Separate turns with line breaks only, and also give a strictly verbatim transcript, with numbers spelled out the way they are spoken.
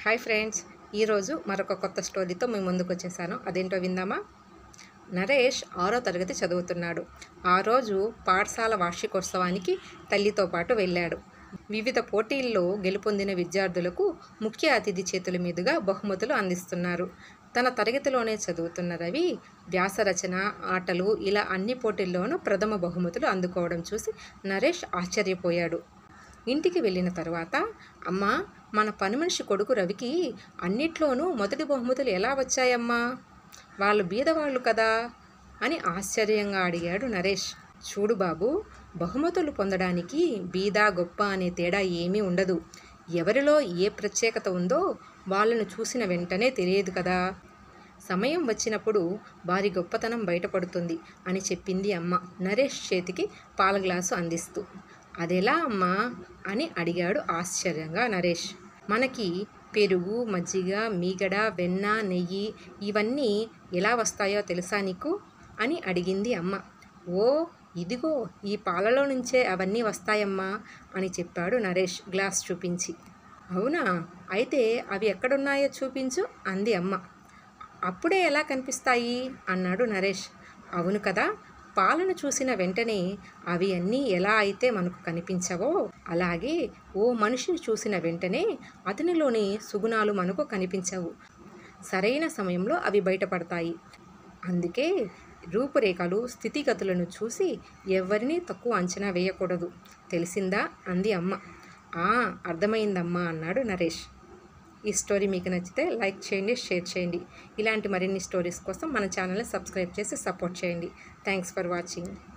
Hi friends, ఈరోజు మరొక కొత్త స్టోరీతో మేము ముందుకు వచ్చేసాను. అదేంటో విందామా? నరేష్ ఆరో తరగతి చదువుతున్నాడు. ఆ రోజు పాఠశాల వార్షికోత్సవానికి తల్లితో పాటు వెళ్ళాడు. వివిధ పోటీల్లో గెలుపొందిన విద్యార్థులకు ముఖ్య అతిథి చేతుల మీదుగా బహుమతులు అందిస్తున్నారు. తన తరగతిలోనే చదువుతున్న రవి వ్యాసరచన, ఆటలు ఇలా అన్ని పోటీల్లోనూ ప్రథమ బహుమతులు అందుకోవడం చూసి నరేష్ ఆశ్చర్యపోయాడు. ఇంటికి వెళ్ళిన తర్వాత, అమ్మా, మన పని మనిషి కొడుకు రవికి అన్నిట్లోనూ మొదటి బహుమతులు ఎలా వచ్చాయమ్మా? వాళ్ళు బీదవాళ్ళు కదా అని ఆశ్చర్యంగా అడిగాడు నరేష్. చూడు బాబు, బహుమతులు పొందడానికి బీద గొప్ప అనే తేడా ఏమీ ఉండదు. ఎవరిలో ఏ ప్రత్యేకత ఉందో వాళ్ళను చూసిన వెంటనే తెలియదు కదా. సమయం వచ్చినప్పుడు వారి గొప్పతనం బయటపడుతుంది అని చెప్పింది అమ్మ, నరేష్ చేతికి పాల గ్లాసు అందిస్తూ. అదెలా అమ్మా అని అడిగాడు ఆశ్చర్యంగా నరేష్. మనకి పెరుగు, మజ్జిగ, మీగడ, వెన్న, నెయ్యి ఇవన్నీ ఎలా వస్తాయో తెలుసా నీకు అని అడిగింది అమ్మ. ఓ, ఇదిగో ఈ పాలలో నుంచే అవన్నీ వస్తాయమ్మా అని చెప్పాడు నరేష్ గ్లాస్ చూపించి. అవునా, అయితే అవి ఎక్కడున్నాయో చూపించు అంది అమ్మ. అప్పుడే ఎలా కనిపిస్తాయి అన్నాడు నరేష్. అవును కదా, పాలను చూసిన వెంటనే అవి అన్నీ ఎలా అయితే మనకు కనిపించవో అలాగే ఓ మనిషిని చూసిన వెంటనే అతనిలోని సుగుణాలు మనకు కనిపించవు. సరైన సమయంలో అవి బయటపడతాయి. అందుకే రూపురేఖలు, స్థితిగతులను చూసి ఎవరినీ తక్కువ అంచనా వేయకూడదు. తెలిసిందా అంది అమ్మ. ఆ, అర్థమైందమ్మా అన్నాడు నరేష్. ఈ స్టోరీ మీకు నచ్చితే లైక్ చేయండి, షేర్ చేయండి. ఇలాంటి మరిన్ని స్టోరీస్ కోసం మన ఛానల్ని సబ్స్క్రైబ్ చేసి సపోర్ట్ చేయండి. Thanks for watching.